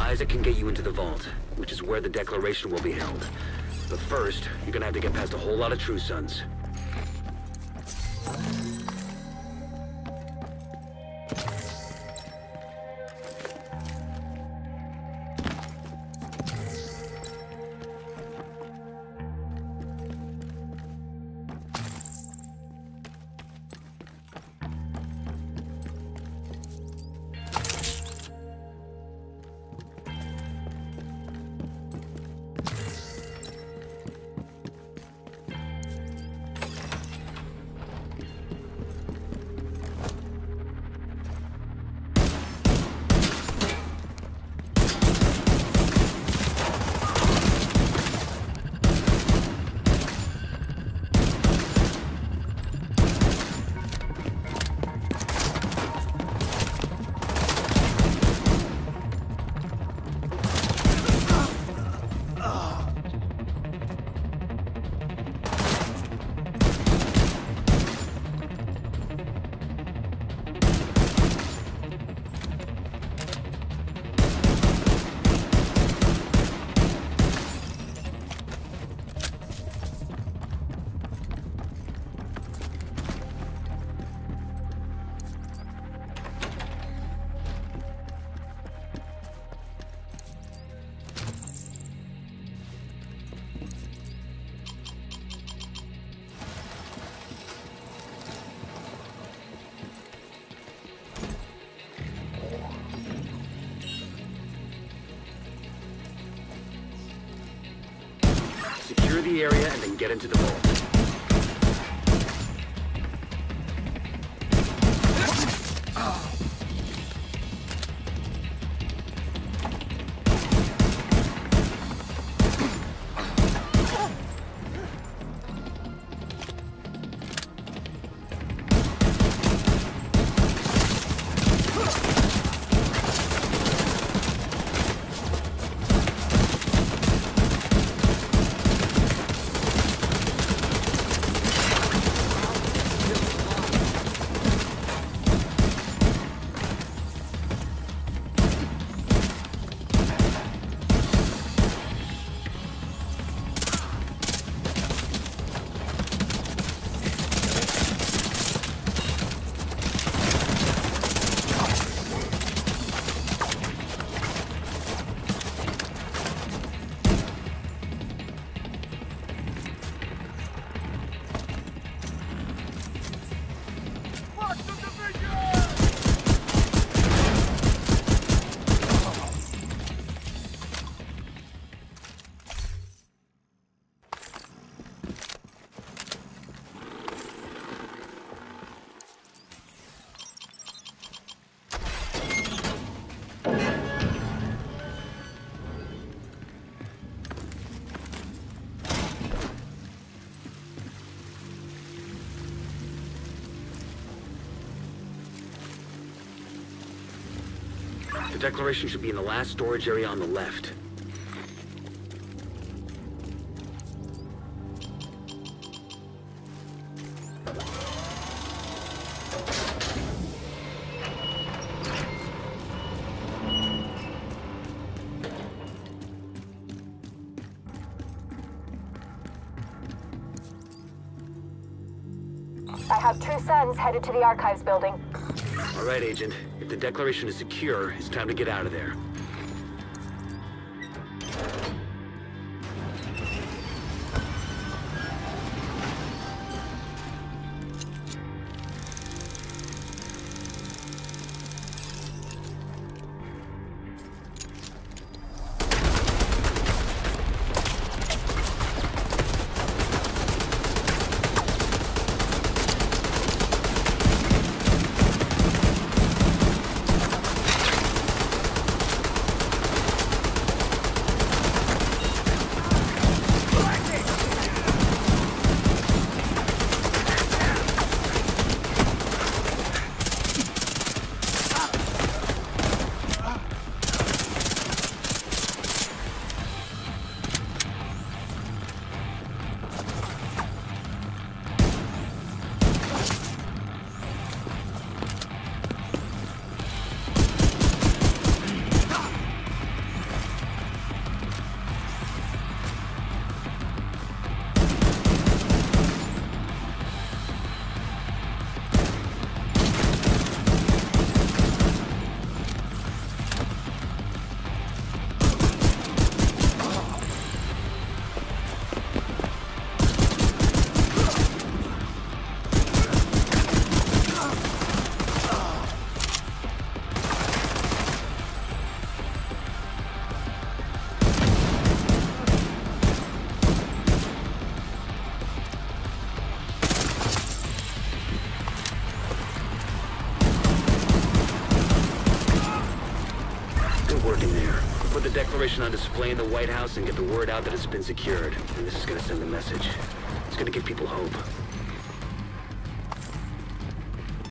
Isaac can get you into the vault, which is where the declaration will be held. But first, you're gonna have to get past a whole lot of True Sons. Secure the area and then get into the vault. The declaration should be in the last storage area on the left. I have True Sons headed to the archives building. All right, Agent. If the declaration is secure, it's time to get out of there. put the Declaration on display in the White House and get the word out that it's been secured. And this is gonna send a message. It's gonna give people hope.